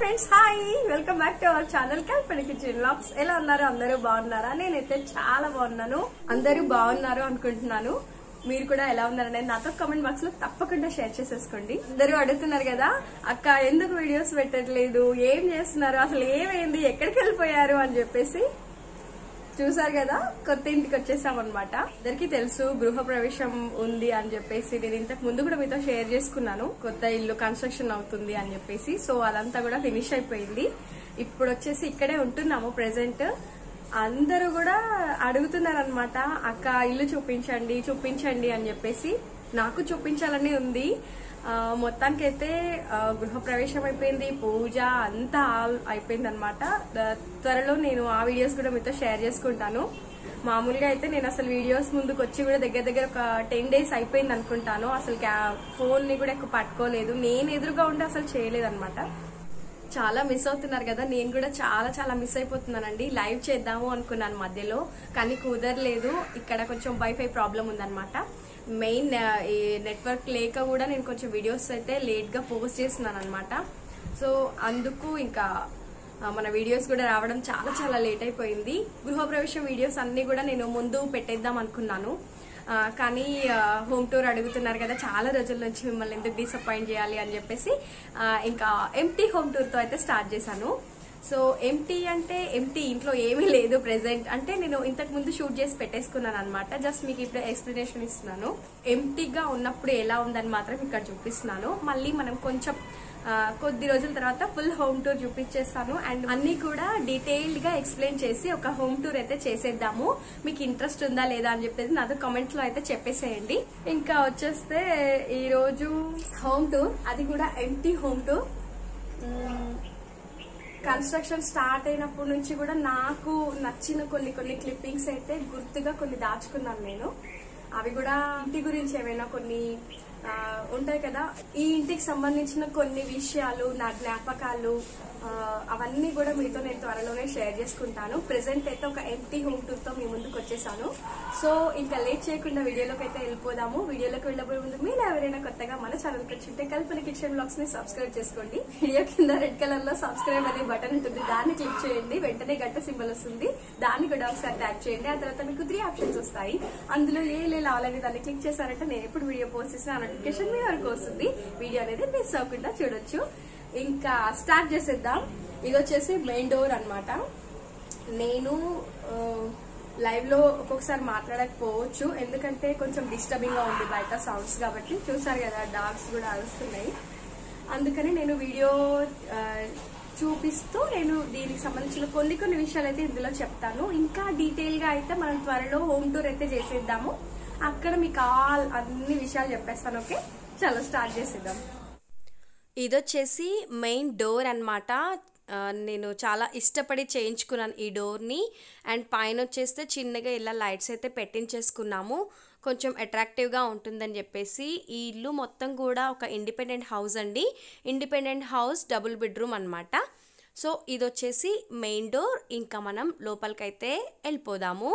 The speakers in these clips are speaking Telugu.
Friends hi welcome back to our channel Kalpana kitchen vlogs. ఎలా ఉన్నారు? అందరూ బాగున్నారా? నేనైతే చాలా బాగున్నాను. అందరూ బాగున్నారు అనుకుంటున్నాను. మీరు కూడా ఎలా ఉన్నారనేది నాతో కామెంట్ బాక్స్ లో తప్పకుండా షేర్ చేసేసుకోండి. అందరూ అడుగుతున్నారు కదా, అక్క ఎందుకు వీడియోస్ పెట్టట్లేదు, ఏం చేస్తున్నారు, అసలు ఏమైంది, ఎక్కడికి వెళ్ళిపోయారు అని చెప్పేసి. చూసారు కదా, కొత్త ఇంటికి వచ్చేసాం అనమాట. అందరికీ తెలుసు గృహ ప్రవేశం ఉంది అని చెప్పేసి నేను ఇంతకు ముందు కూడా మీతో షేర్ చేసుకున్నాను. కొత్త ఇల్లు కన్స్ట్రక్షన్ అవుతుంది అని చెప్పేసి. సో అదంతా కూడా ఫినిష్ అయిపోయింది. ఇప్పుడు వచ్చేసి ఇక్కడే ఉంటున్నాము ప్రెసెంట్. అందరూ కూడా అడుగుతున్నారు అనమాట, అక్క ఇల్లు చూపించండి చూపించండి అని చెప్పేసి. నాకు చూపించాలని ఉంది. మొత్తానికైతే గృహ ప్రవేశం అయిపోయింది, పూజ అంతా అయిపోయింది అనమాట. త్వరలో నేను ఆ వీడియోస్ కూడా మీతో షేర్ చేసుకుంటాను. మామూలుగా అయితే నేను అసలు వీడియోస్ ముందుకు వచ్చి కూడా దగ్గర ఒక 10 days అయిపోయింది అనుకుంటాను. అసలు ఫోన్ ని కూడా ఎక్కువ పట్టుకోలేదు. నేను ఎదురుగా ఉంటే అసలు చేయలేదు అనమాట. చాలా మిస్ అవుతున్నారు కదా, నేను కూడా చాలా మిస్ అయిపోతున్నానండి. లైవ్ చేద్దాము అనుకున్నాను మధ్యలో, కానీ కుదరలేదు. ఇక్కడ కొంచెం వైఫై ప్రాబ్లం ఉందన్నమాట. మెయిన్ ఈ నెట్వర్క్ లేక కూడా నేను కొంచెం వీడియోస్ అయితే లేట్ గా పోస్ట్ చేస్తున్నాను అనమాట. సో అందుకు ఇంకా మన వీడియోస్ కూడా రావడం చాలా లేట్ అయిపోయింది. గృహప్రవేశం వీడియోస్ అన్ని కూడా నేను ముందు పెట్టేద్దాం అనుకున్నాను. కానీ హోమ్ టూర్ అడుగుతున్నారు కదా, చాలా రోజుల నుంచి మిమ్మల్ని ఎందుకు డిసప్పాయింట్ చేయాలి అని చెప్పేసి ఇంకా ఎంటీ హోమ్ టూర్ తో అయితే స్టార్ట్ చేశాను. సో ఎంటీ అంటే ఎంటీ, ఇంట్లో ఏమీ లేదు ప్రెసెంట్. అంటే నేను ఇంతకు ముందు షూట్ చేసి పెట్టేసుకున్నాను అనమాట. జస్ట్ మీకు ఇప్పుడు ఎక్స్ప్లెనేషన్ ఇస్తున్నాను. ఎంటీగా ఉన్నప్పుడు ఎలా ఉందని మాత్రం ఇక్కడ చూపిస్తున్నాను. మళ్ళీ మనం కొంచెం కొద్ది రోజుల తర్వాత ఫుల్ హోమ్ టూర్ చూపించేస్తాను. అండ్ అన్ని కూడా డీటెయిల్డ్ గా ఎక్స్ప్లెయిన్ చేసి ఒక హోమ్ టూర్ అయితే చేసేద్దాము. మీకు ఇంట్రెస్ట్ ఉందా లేదా అని చెప్పేసి నాతో కామెంట్స్ లో అయితే చెప్పేసేయండి. ఇంకా వచ్చేస్తే ఈ రోజు హోమ్ టూర్, అది కూడా empty home tour. Construction start అయినప్పటి నుంచి కూడా నాకు నచ్చిన కొన్ని క్లిప్పింగ్స్ అయితే గుర్తుగా కొన్ని దాచుకున్నాను నేను. అవి కూడా ఇంటి గురించి ఏమైనా కొన్ని ఉంటాయి కదా, ఈ ఇంటికి సంబంధించిన కొన్ని విషయాలు, నా జ్ఞాపకాలు, అవన్నీ కూడా మీతో నేను త్వరలోనే షేర్ చేసుకుంటాను. ప్రెసెంట్ అయితే ఒక ఎంటీ హోమ్ టూర్ తో మీ ముందుకు వచ్చేసాను. సో ఇంకా లేట్ చేయకుండా వీడియోలోకి అయితే వెళ్ళిపోదాము. వీడియోలోకి వెళ్ళబోయే ముందు మీరు ఎవరైనా కొత్తగా మన ఛానల్ కి వచ్చింటే కల్పన కిచెన్ బ్లాగ్స్ ని సబ్స్క్రైబ్ చేసుకోండి. వీడియో కింద రెడ్ కలర్ లో సబ్స్క్రైబ్ అనే బటన్ ఉంటుంది, దాన్ని క్లిక్ చేయండి. వెంటనే గంట సింబల్ వస్తుంది, దాన్ని కూడా ఒకసారి ట్యాప్ చేయండి. ఆ తర్వాత మీకు 3 ఆప్షన్స్ వస్తాయి. అందులో ఏ లావాలని దాన్ని క్లిక్ చేశారంటే నేను ఎప్పుడు వీడియో పోస్ట్ చేసిన నోటిఫికేషన్ మీ వరకు వస్తుంది. వీడియో అనేది మిస్ అవ్వకుండా చూడొచ్చు. ఇంకా స్టార్ట్ చేసేద్దాం. ఇది వచ్చేసి మెయిన్ డోర్ అన్నమాట. నేను లైవ్ లో ఒక్కొక్కసారి మాట్లాడకపోవచ్చు, ఎందుకంటే కొంచెం డిస్టర్బింగ్ గా ఉంది బయట సౌండ్స్ కాబట్టి. చూసారు కదా, డాగ్స్ కూడా అరుస్తున్నాయి. అందుకని నేను వీడియో చూపిస్తూ నేను దీనికి సంబంధించిన కొన్ని విషయాలు అయితే ఇందులో చెప్తాను. ఇంకా డీటెయిల్ గా అయితే మనం త్వరలో హోమ్ టూర్ అయితే చేసేద్దాము. అక్కడ మీకు అన్ని విషయాలు చెప్పేస్తాను. ఓకే, చలో స్టార్ట్ చేసేద్దాం. ఇదొచ్చేసి మెయిన్ డోర్ అన్నమాట. నేను చాలా ఇష్టపడి చేయించుకున్నాను ఈ డోర్ని. అండ్ పైన వచ్చేస్తే చిన్నగా ఇలా లైట్స్ అయితే పెట్టించేసుకున్నాము, కొంచెం అట్రాక్టివ్గా ఉంటుందని చెప్పేసి. ఈ ఇల్లు మొత్తం కూడా ఒక ఇండిపెండెంట్ హౌస్ అండి. ఇండిపెండెంట్ హౌస్, డబుల్ బెడ్రూమ్ అనమాట. సో ఇది వచ్చేసి మెయిన్ డోర్. ఇంకా మనం లోపలికైతే వెళ్ళిపోదాము.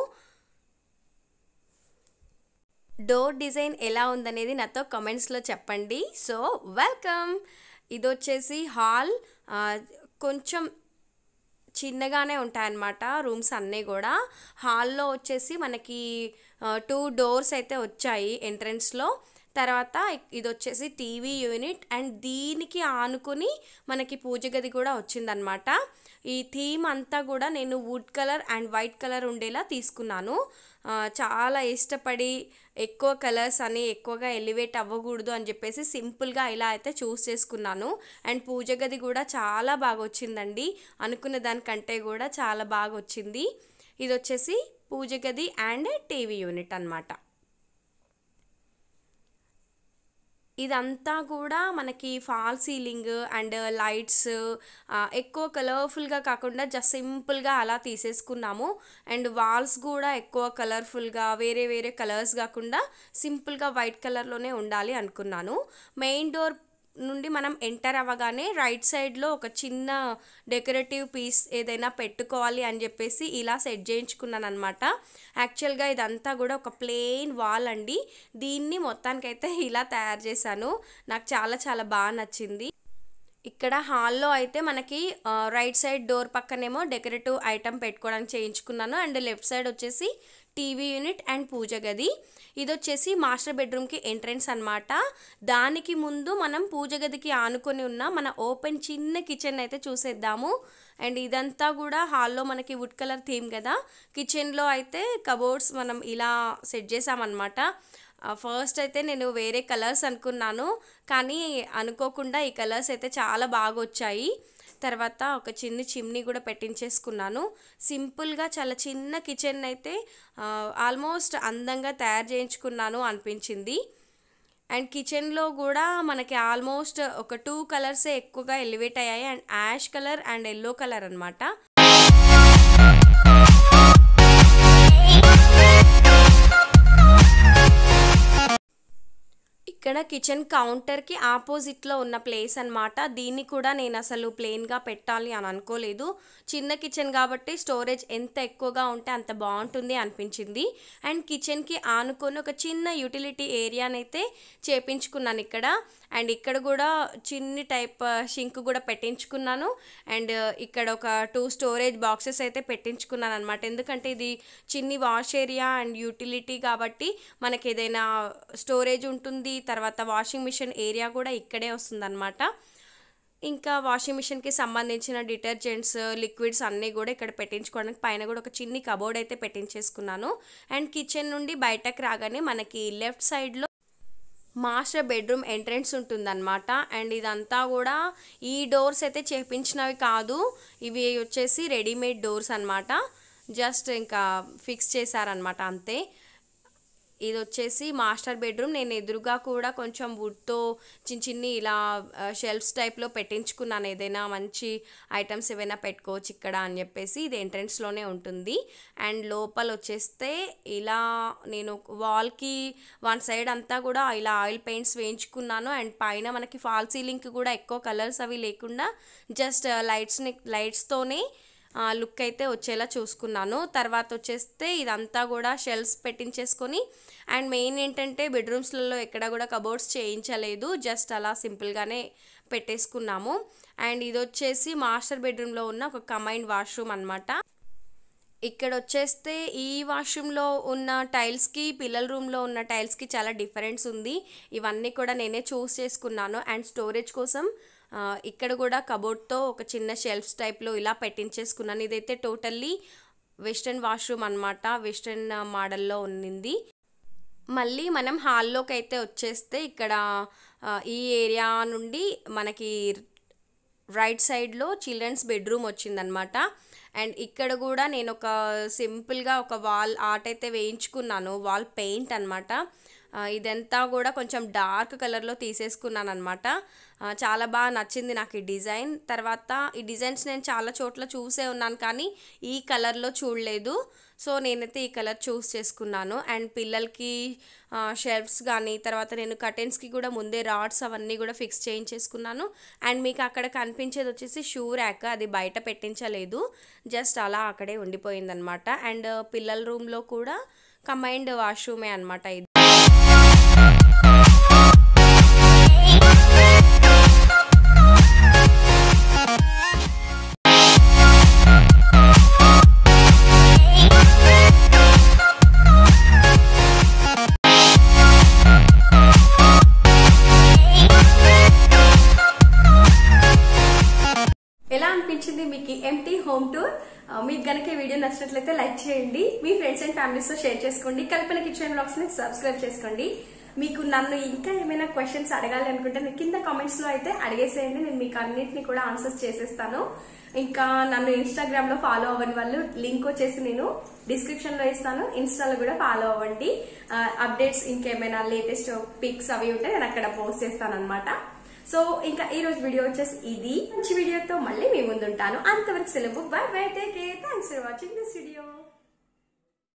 డోర్ డిజైన్ ఎలా ఉందనేది నాతో కామెంట్స్లో చెప్పండి. So welcome. ఇది వచ్చేసి హాల్. కొంచెం చిన్నగానే ఉంటాయన్నమాట రూమ్స్ అన్నీ కూడా. హాల్లో వచ్చేసి మనకి 2 doors అయితే వచ్చాయి ఎంట్రన్స్లో. తర్వాత ఇది వచ్చేసి టీవీ యూనిట్, అండ్ దీనికి ఆనుకుని మనకి పూజ గది కూడా వచ్చిందనమాట. ఈ థీమ్ అంతా కూడా నేను wood colour and white colour ఉండేలా తీసుకున్నాను. చాలా ఇష్టపడి ఎక్కువ కలర్స్ అని ఎక్కువగా ఎలివేట్ అవ్వకూడదు అని చెప్పేసి సింపుల్గా ఇలా అయితే చూస్ చేసుకున్నాను. అండ్ పూజ గది కూడా చాలా బాగా వచ్చిందండి, అనుకున్న దానికంటే కూడా చాలా బాగా వచ్చింది. ఇది వచ్చేసి పూజ గది అండ్ టీవీ యూనిట్ అన్నమాట. ఇదంతా కూడా మనకి ఫాల్ సీలింగ్ అండ్ లైట్స్ ఎక్కువ కలర్ఫుల్గా కాకుండా జస్ట్ సింపుల్గా అలా తీసేసుకున్నాము. అండ్ వాల్స్ కూడా ఎక్కువ కలర్ఫుల్గా వేరే కలర్స్ కాకుండా సింపుల్గా వైట్ కలర్లోనే ఉండాలి అనుకున్నాను. మెయిన్ డోర్ నుండి మనం ఎంటర్ అవ్వగానే రైట్ సైడ్లో ఒక చిన్న డెకరేటివ్ పీస్ ఏదైనా పెట్టుకోవాలి అని చెప్పేసి ఇలా సెట్ చేయించుకున్నాను అనమాట. యాక్చువల్గా ఇదంతా కూడా ఒక ప్లెయిన్ వాల్ అండి. దీన్ని మొత్తానికైతే ఇలా తయారు చేశాను. నాకు చాలా బాగా నచ్చింది. ఇక్కడ హాల్లో అయితే మనకి రైట్ సైడ్ డోర్ పక్కనేమో డెకరేటివ్ ఐటమ్ పెట్టుకోవడానికి చేయించుకున్నాను. అండ్ లెఫ్ట్ సైడ్ వచ్చేసి టీవీ యూనిట్ అండ్ పూజ గది. ఇది వచ్చేసి మాస్టర్ బెడ్రూమ్కి ఎంట్రన్స్ అనమాట. దానికి ముందు మనం పూజ గదికి ఆనుకొని ఉన్న మన ఓపెన్ చిన్న కిచెన్ అయితే చూసేద్దాము. అండ్ ఇదంతా కూడా హాల్లో మనకి వుడ్ కలర్ థీమ్ కదా. కిచెన్లో అయితే కబోర్డ్స్ మనం ఇలా సెట్ చేసామన్నమాట. ఫస్ట్ అయితే నేను వేరే కలర్స్ అనుకున్నాను, కానీ అనుకోకుండా ఈ కలర్స్ అయితే చాలా బాగా వచ్చాయి. తర్వాత ఒక చిన్న చిమ్నీ కూడా పెట్టించేసుకున్నాను. సింపుల్గా చాలా చిన్న కిచెన్ అయితే ఆల్మోస్ట్ అందంగా తయారు చేయించుకున్నాను అనిపించింది. అండ్ కిచెన్లో కూడా మనకి ఆల్మోస్ట్ ఒక 2 కలర్సే ఎక్కువగా ఎలివేట్ అయ్యాయి. And ash colour and yellow colour అనమాట. ఇక్కడ కిచెన్ కౌంటర్కి ఆపోజిట్లో ఉన్న ప్లేస్ అనమాట. దీన్ని కూడా నేను అసలు ప్లెయిన్గా పెట్టాలి అని అనుకోలేదు. చిన్న కిచెన్ కాబట్టి స్టోరేజ్ ఎంత ఎక్కువగా ఉంటే అంత బాగుంటుంది అనిపించింది. అండ్ కిచెన్కి ఆనుకొని ఒక చిన్న యూటిలిటీ ఏరియానైతే చేపించుకున్నాను ఇక్కడ. అండ్ ఇక్కడ కూడా చిన్ని టైప్ షింక్ కూడా పెట్టించుకున్నాను. అండ్ ఇక్కడ ఒక 2 స్టోరేజ్ బాక్సెస్ అయితే పెట్టించుకున్నాను అనమాట. ఎందుకంటే ఇది చిన్ని వాష్ ఏరియా అండ్ యూటిలిటీ కాబట్టి మనకి ఏదైనా స్టోరేజ్ ఉంటుంది. తర్వాత వాషింగ్ మిషన్ ఏరియా కూడా ఇక్కడే వస్తుందన్నమాట. ఇంకా వాషింగ్ మిషన్కి సంబంధించిన డిటర్జెంట్స్, లిక్విడ్స్ అన్నీ కూడా ఇక్కడ పెట్టించుకోవడానికి పైన కూడా ఒక చిన్ని కబోర్డ్ అయితే పెట్టించేసుకున్నాను. అండ్ కిచెన్ నుండి బయటకు రాగానే మనకి లెఫ్ట్ సైడ్లో మాస్టర్ బెడ్రూమ్ ఎంట్రన్స్ ఉంటుందన్నమాట. అండ్ ఇదంతా కూడా ఈ డోర్స్ అయితే చేపించినవి కాదు, ఇవి వచ్చేసి రెడీమేడ్ డోర్స్ అనమాట. జస్ట్ ఇంకా ఫిక్స్ చేశారనమాట అంతే. ఇది వచ్చేసి మాస్టర్ బెడ్రూమ్. నేను ఎదురుగా కూడా కొంచెం వుడ్తో చిన్ని ఇలా షెల్ఫ్స్ టైప్లో పెట్టించుకున్నాను. ఏదైనా మంచి ఐటమ్స్ ఏవైనా పెట్టుకోవచ్చు ఇక్కడ అని చెప్పేసి. ఇది ఎంట్రన్స్లోనే ఉంటుంది. అండ్ లోపల వచ్చేస్తే ఇలా నేను వాల్కి 1 సైడ్ అంతా కూడా ఇలా ఆయిల్ పెయింట్స్ వేయించుకున్నాను. అండ్ పైన మనకి ఫాల్ సీలింగ్కి కూడా ఎక్కువ కలర్స్ అవి లేకుండా జస్ట్ లైట్స్తోనే లుక్ అయితే వచ్చేలా చూసుకున్నాను. తర్వాత వచ్చేస్తే ఇదంతా కూడా షెల్ఫ్స్ పెట్టించేసుకొని, అండ్ మెయిన్ ఏంటంటే బెడ్రూమ్స్లలో ఎక్కడ కూడా కబోర్డ్స్ చేయించలేదు, జస్ట్ అలా సింపుల్గానే పెట్టేసుకున్నాము. అండ్ ఇది వచ్చేసి మాస్టర్ బెడ్రూమ్లో ఉన్న ఒక కంబైన్డ్ వాష్రూమ్ అనమాట. ఇక్కడ వచ్చేస్తే ఈ వాష్రూమ్లో ఉన్న టైల్స్కి పిల్లల రూమ్లో ఉన్న టైల్స్కి చాలా డిఫరెన్స్ ఉంది. ఇవన్నీ కూడా నేనే చూస్ చేసుకున్నాను. అండ్ స్టోరేజ్ కోసం ఇక్కడ కూడా కబోర్డ్తో ఒక చిన్న షెల్ఫ్స్ టైప్లో ఇలా పెట్టించేసుకున్నాను. ఇదైతే టోటల్లీ వెస్ట్రన్ వాష్రూమ్ అనమాట, వెస్ట్రన్ మోడల్లో ఉన్నింది. మళ్ళీ మనం హాల్లోకి అయితే వచ్చేస్తే ఇక్కడ ఈ ఏరియా నుండి మనకి రైట్ సైడ్లో చిల్డ్రన్స్ బెడ్రూమ్ వచ్చిందనమాట. అండ్ ఇక్కడ కూడా నేను ఒక సింపుల్గా ఒక వాల్ ఆర్ట్ అయితే వేయించుకున్నాను, వాల్ పెయింట్ అనమాట. ఇదంతా కూడా కొంచెం డార్క్ కలర్లో తీసేసుకున్నాను అనమాట. చాలా బాగా నచ్చింది నాకు ఈ డిజైన్. తర్వాత ఈ డిజైన్స్ నేను చాలా చోట్ల చూసే ఉన్నాను, కానీ ఈ కలర్లో చూడలేదు. సో నేనైతే ఈ కలర్ చూస్ చేసుకున్నాను. అండ్ పిల్లలకి షెల్ఫ్స్ కానీ, తర్వాత నేను కర్టెన్స్కి కూడా ముందే రాడ్స్ అవన్నీ కూడా ఫిక్స్ చేయించేసుకున్నాను. అండ్ మీకు అక్కడ కనిపించేది వచ్చేసి షూ ర్యాక్, అది బయట పెట్టించలేదు, జస్ట్ అలా అక్కడే ఉండిపోయిందనమాట. అండ్ పిల్లల రూమ్లో కూడా కంబైన్డ్ వాష్రూమే అనమాట ఇది. ఎలా అనిపించింది మీకు ఎంటీ హోమ్ టూర్? మీకు గనక ఈ వీడియో నచ్చినట్లయితే లైక్ చేయండి, మీ ఫ్రెండ్స్ అండ్ ఫ్యామిలీస్ తో షేర్ చేసుకోండి, కల్పన కిచెన్ బ్లాగ్స్ ని సబ్స్క్రైబ్ చేసుకోండి. మీకు నన్ను ఇంకా ఏమైనా క్వశ్చన్స్ అడగాలి అనుకుంటే నేను కింద కామెంట్స్ లో అయితే అడిగేసేయండి, నేను మీకు అన్నింటినీ కూడా ఆన్సర్స్ చేసేస్తాను. ఇంకా నన్ను ఇన్స్టాగ్రామ్ లో ఫాలో అవ్వని వాళ్ళు లింక్ వచ్చేసి నేను డిస్క్రిప్షన్ లో ఇస్తాను, ఇన్స్టాలో కూడా ఫాలో అవ్వండి. అప్డేట్స్ ఇంకేమైనా లేటెస్ట్ పిక్స్ అవి ఉంటే నేను అక్కడ పోస్ట్ చేస్తాను అనమాట. సో ఇంకా ఈ రోజు వీడియో వచ్చేసి ఇది. మంచి వీడియోతో మళ్ళీ మీ ముందుంటాను. అంతవరకు సెలవు. Bye bye, take care, thanks for watching this video.